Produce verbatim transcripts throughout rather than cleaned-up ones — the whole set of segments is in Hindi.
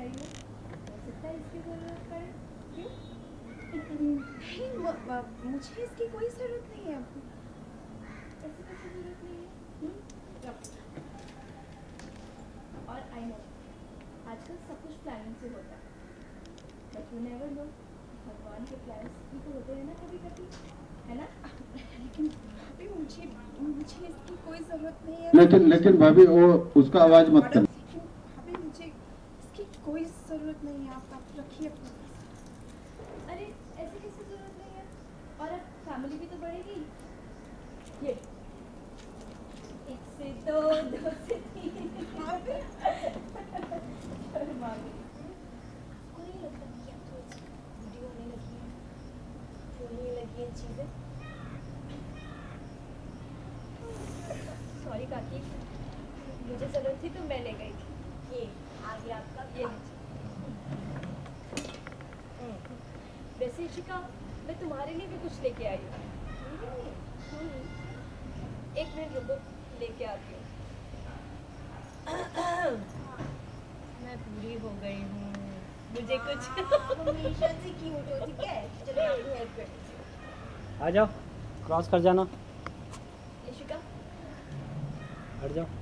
आई हूँ, हो सकता है इसकी ज़रूरत पड़े। क्यों? नहीं, मुझे इसकी कोई ज़रूरत नहीं है। ऐसी कैसी ज़रूरत नहीं है? और आई नो आजकल सब कुछ प्लानिंग से होता है, बट यू नेवर नो, भगवान के प्लान्स भी तो होते हैं ना कभी कभी, है ना? लेकिन भाभी मुझे मुझे इसकी कोई ज़रूरत नहीं है। लेकिन लेकिन भाभी वो उसका आवाज़ मत कर। भाभी मुझे इसकी कोई ज़रूरत नहीं है, आप आप रखिए अपने पास। अरे ऐसी कैसी ज़रूरत नहीं है? और अब फैमिली भी तो बढ़ेगी। ये एक से दो, दो से तीन। कोई लगता नहीं है, तो वीडियो नहीं लगी है, फोन नहीं लगी है चीज़ें। सॉरी काकी, मुझे ज़रूरत थी तो मैं ले गई थी। ये आ गया आपका, ये वैसे शिका, मैं तुम्हारे लिए भी कुछ लेके आई हूँ। एक मिनट रुको, लेके आती हूँ। मैं पूरी हो गई हूँ, मुझे कुछ हमेशा से क्यूट हो, ठीक है? चलो आपको हेल्प करती हूँ। आ जाओ, क्रॉस कर जाना। इशिका, हट जाओ।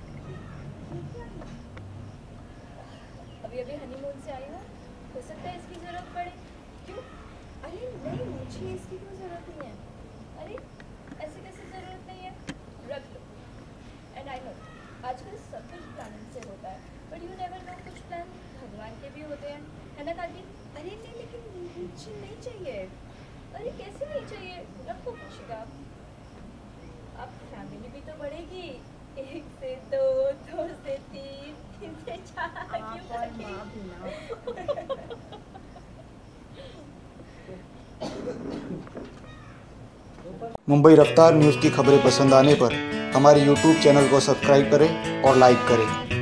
अभी अभी हनीमून से आई हूँ, हो सकता है इसकी ज़रूरत पड़े। क्यों? अरे नहीं, मुझे इसकी कोई ज़रूरत नहीं है। अरे ऐसे कैसे ज़रूरत नहीं है? रख लो। एंड आई नो आजकल सब कुछ प्लानिंग से होता है, बट यू नेवर नो, कुछ प्लान भगवान के भी होते हैं, है ना काकी? अरे नहीं, लेकिन मुझे नहीं चाहिए। अरे कैसे नहीं चाहिए? रखो शिका, अब फैमिली भी तो बढ़ेगी। एक से दो, दो से तीन, तीन से चार, क्यों मुंबई रफ्तार न्यूज़ की खबरें पसंद आने पर हमारे यूट्यूब चैनल को सब्सक्राइब करें और लाइक करें।